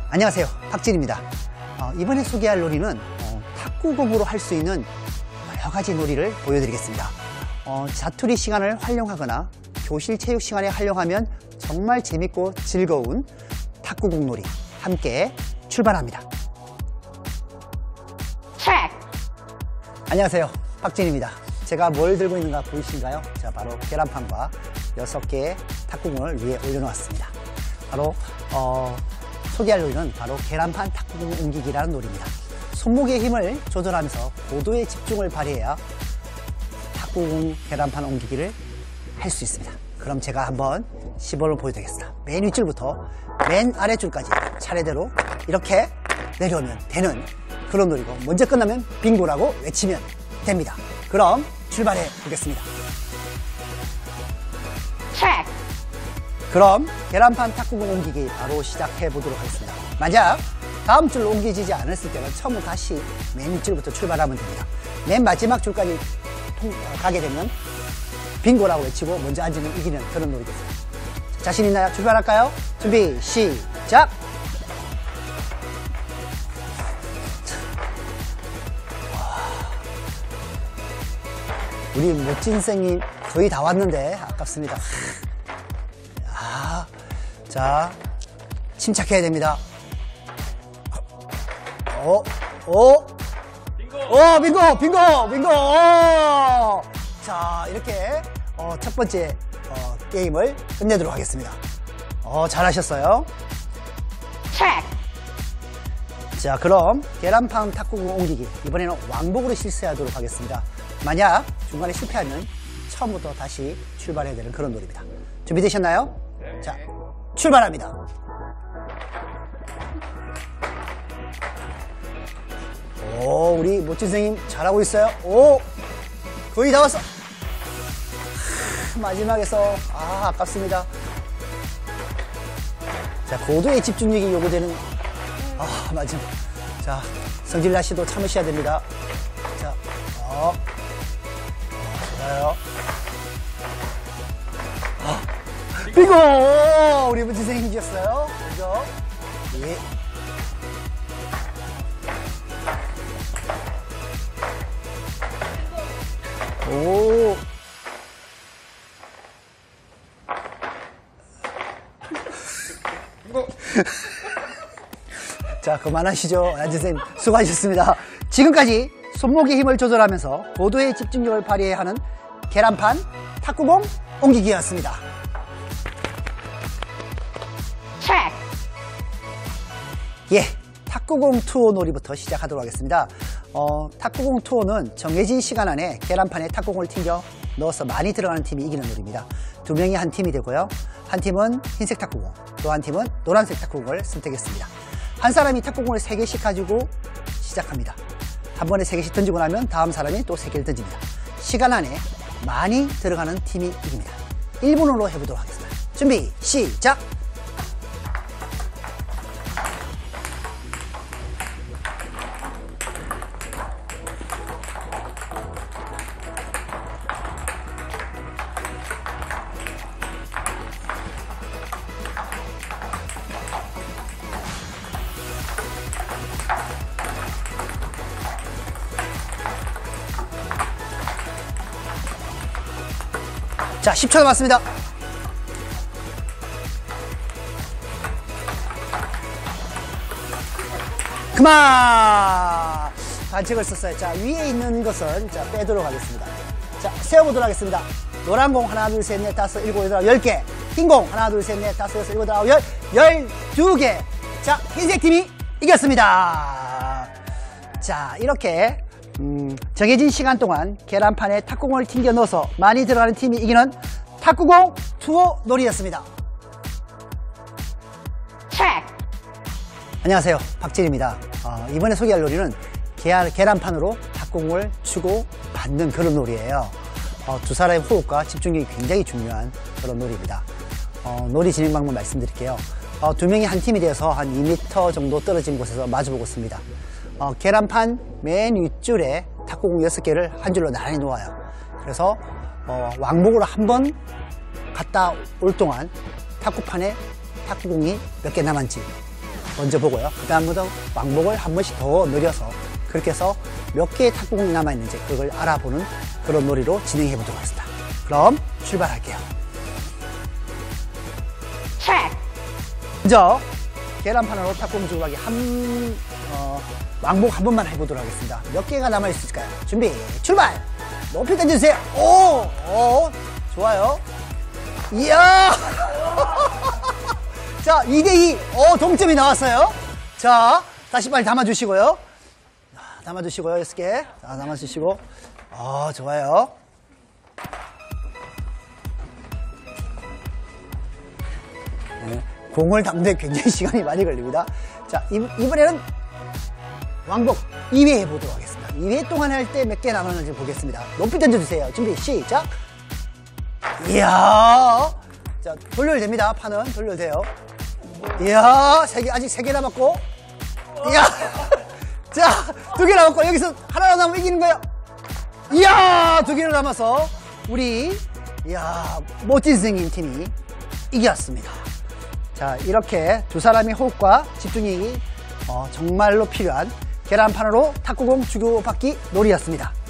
안녕하세요, 박진입니다. 이번에 소개할 놀이는 탁구공으로 할 수 있는 여러 가지 놀이를 보여드리겠습니다. 자투리 시간을 활용하거나 교실 체육 시간에 활용하면 정말 재밌고 즐거운 탁구공 놀이 함께 출발합니다. 안녕하세요, 박진입니다. 제가 뭘 들고 있는가 보이신가요? 자, 바로 계란판과 6개의 탁구공을 위에 올려놓았습니다. 바로 소개할 놀이는 바로 계란판 탁구공 옮기기라는 놀이입니다. 손목의 힘을 조절하면서 고도의 집중을 발휘해야 탁구공 계란판 옮기기를 할 수 있습니다. 그럼 제가 한번 시범을 보여드리겠습니다. 맨 윗줄부터 맨 아랫줄까지 차례대로 이렇게 내려오면 되는 그런 놀이고, 먼저 끝나면 빙고라고 외치면 됩니다. 그럼 출발해 보겠습니다. 그럼 계란판 탁구공 옮기기 바로 시작해 보도록 하겠습니다. 만약 다음 줄로 옮겨지지 않았을 때는 처음부터 다시 맨 윗줄부터 출발하면 됩니다. 맨 마지막 줄까지 가게 되면 빙고라고 외치고 먼저 앉으면 이기는 그런 놀이겠습니다. 자신 있나요? 출발할까요? 준비 시작! 우리 멋진 선생님 거의 다 왔는데 아깝습니다. 자, 침착해야 됩니다. 빙고! 자, 이렇게 첫 번째 게임을 끝내도록 하겠습니다. 잘하셨어요. 자, 그럼 계란판 탁구공 옮기기, 이번에는 왕복으로 실시하도록 하겠습니다. 만약 중간에 실패하면 처음부터 다시 출발해야 되는 그런 놀이입니다. 준비되셨나요? 네. 자, 출발합니다. 우리 멋진 선생님 잘하고 있어요. 거의 다 왔어. 마지막에서 아깝습니다. 자, 고도의 집중력이 요구되는 마지막. 자, 성질나 씨도 참으셔야 됩니다. 자, 좋아요. 빙고! 우리 멋진 선생님 이겼어요. 그죠? 예. 오. 자, 그만하시죠. 안재 선생님 수고하셨습니다. 지금까지 손목의 힘을 조절하면서 고도의 집중력을 발휘해야 하는 계란판 탁구공 옮기기였습니다. 예, 탁구공 투어 놀이부터 시작하도록 하겠습니다. 탁구공 투어는 정해진 시간 안에 계란판에 탁구공을 튕겨 넣어서 많이 들어가는 팀이 이기는 놀이입니다. 2명이 한 팀이 되고요. 한 팀은 흰색 탁구공, 또 한 팀은 노란색 탁구공을 선택했습니다. 한 사람이 탁구공을 3개씩 가지고 시작합니다. 한 번에 3개씩 던지고 나면 다음 사람이 또 3개를 던집니다. 시간 안에 많이 들어가는 팀이 이깁니다. 1분으로 해보도록 하겠습니다. 준비 시작! 자, 10초 남았습니다. 그만! 반칙을 썼어요. 자, 위에 있는 것은 자, 빼도록 하겠습니다. 자, 세어보도록 하겠습니다. 노란 공 하나, 둘, 셋, 넷, 다섯, 일곱, 여덟, 10개. 흰 공 하나, 둘, 셋, 넷, 다섯, 여섯, 일곱, 여덟, 12개. 자, 흰색 팀이 이겼습니다. 자, 이렇게 정해진 시간 동안 계란판에 탁구공을 튕겨 넣어서 많이 들어가는 팀이 이기는 탁구공 투어 놀이였습니다. 안녕하세요, 박진입니다. 이번에 소개할 놀이는 계란판으로 탁구공을 주고 받는 그런 놀이에요. 두 사람의 호흡과 집중력이 굉장히 중요한 그런 놀이입니다. 놀이 진행 방법 말씀드릴게요. 2명이 한 팀이 되어서 한 2m 정도 떨어진 곳에서 마주보고 있습니다. 계란판 맨 윗줄에 탁구공 6개를 한 줄로 나란히 놓아요. 그래서 왕복으로 한 번 갔다 올 동안 탁구판에 탁구공이 몇 개 남았는지 먼저 보고요. 그 다음부터 왕복을 한 번씩 더 늘려서 그렇게 해서 몇 개의 탁구공이 남아있는지 그걸 알아보는 그런 놀이로 진행해 보도록 하겠습니다. 그럼 출발할게요. 먼저 계란판으로 탁구공 주고 가기 왕복 한 번만 해보도록 하겠습니다. 몇 개가 남아있을까요? 준비, 출발! 높이 던져주세요. 오, 좋아요. 이야! 자, 2대2. 동점이 나왔어요. 자, 다시 빨리 담아주시고요. 담아주시고요, 6개. 자, 담아주시고. 좋아요. 네, 공을 담는데 굉장히 시간이 많이 걸립니다. 자, 이번에는 왕복 2회 해보도록 하겠습니다. 2회 동안 할 때 몇 개 남았는지 보겠습니다. 높이 던져주세요. 준비, 시작! 이야! 자, 돌려도 됩니다. 판은 돌려도 돼요. 이야, 아직 3개 남았고. 이야! 자, 2개 남았고, 여기서 하나 남으면 이기는 거예요. 이야! 2개로 남아서, 멋진 선생님 팀이 이겼습니다. 자, 이렇게 두 사람의 호흡과 집중력이 정말로 필요한 계란판으로 탁구공 주고받기 놀이였습니다.